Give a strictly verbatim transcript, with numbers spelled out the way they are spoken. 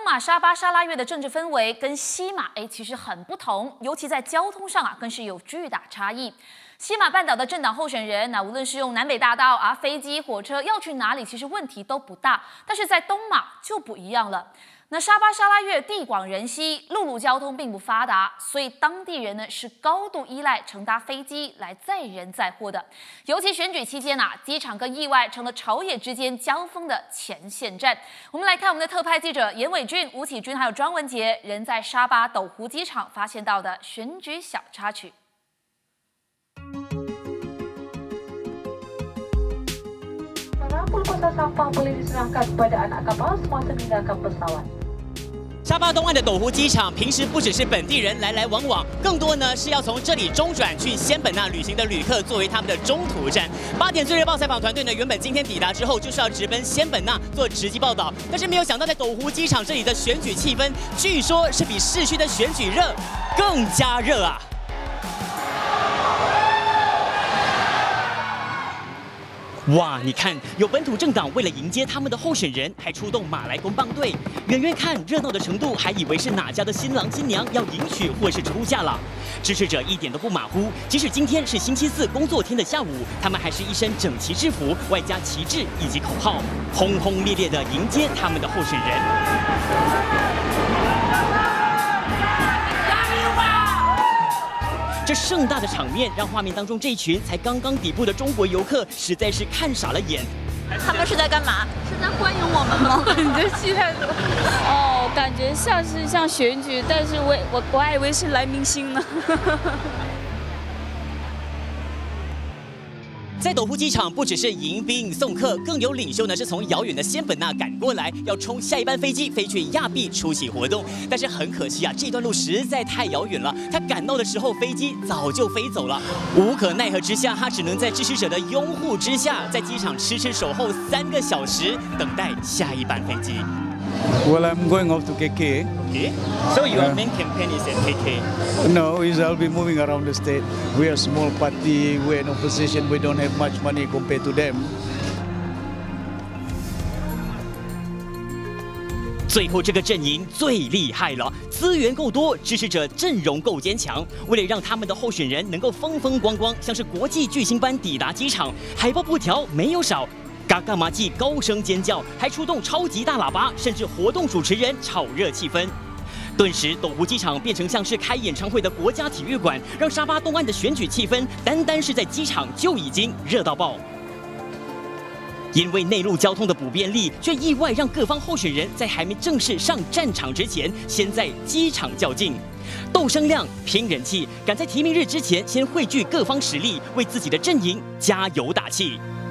马沙巴沙拉越的政治氛围跟西马哎其实很不同，尤其在交通上啊更是有巨大差异。西马半岛的政党候选人，那无论是用南北大道啊、飞机、火车要去哪里，其实问题都不大。但是在东马就不一样了。那沙巴沙拉越地广人稀，陆路交通并不发达，所以当地人呢是高度依赖乘搭飞机来载人载货的。尤其选举期间啊，机场跟意外成了朝野之间交锋的前线站。我们来看我们的特派记者严伟俊、吴启军还有庄文杰，人在沙巴斗湖机场发现到的选举小插曲。 Pulsa sampah boleh diserahkan kepada anak kapal semasa meninggalkan pesawat. 沙巴东岸的斗湖机场，平时不只是本地人来来往往，更多呢是要从这里中转去仙本那旅行的旅客作为他们的中途站。八点最热报采访团队呢，原本今天抵达之后就是要直奔仙本那做直击报道，但是没有想到在斗湖机场这里的选举气氛，据说是比市区的选举热更加热啊！ 哇，你看，有本土政党为了迎接他们的候选人，还出动马来公棒队。远远看热闹的程度，还以为是哪家的新郎新娘要迎娶或是出嫁了。支持者一点都不马虎，即使今天是星期四工作天的下午，他们还是一身整齐制服，外加旗帜以及口号，轰轰烈烈地迎接他们的候选人。 这盛大的场面，让画面当中这一群才刚刚抵步的中国游客实在是看傻了眼。 他们是在干嘛？ 是在欢迎我们吗？你这戏太多。 哦，感觉像是像选举，但是我我我还以为是来明星呢。 在斗湖机场，不只是迎宾送客，更有领袖呢是从遥远的仙本那赶过来，要冲下一班飞机飞去亚庇出席活动。但是很可惜啊，这段路实在太遥远了。他赶到的时候，飞机早就飞走了。无可奈何之下，他只能在支持者的拥护之下，在机场痴痴守候三个小时，等待下一班飞机。 Well, I'm going off to K K. Okay. So your uh, main campaign is at K K? No, is I'll be moving around the state. We are a small party. We're in opposition. We don't have much money compared to them. 最后这个阵营最厉害了，资源够多，支持者阵容够坚强。为了让他们的候选人能够风风光光，像是国际巨星般抵达机场，海报布条没有少。 嘎嘎麻吉高声尖叫，还出动超级大喇叭，甚至活动主持人炒热气氛。顿时，斗湖机场变成像是开演唱会的国家体育馆，让沙巴东岸的选举气氛，单单是在机场就已经热到爆。因为内陆交通的不便利，却意外让各方候选人在还没正式上战场之前，先在机场较劲。 斗声量、拼人气，赶在提名日之前先汇聚各方实力，为自己的阵营加油打气。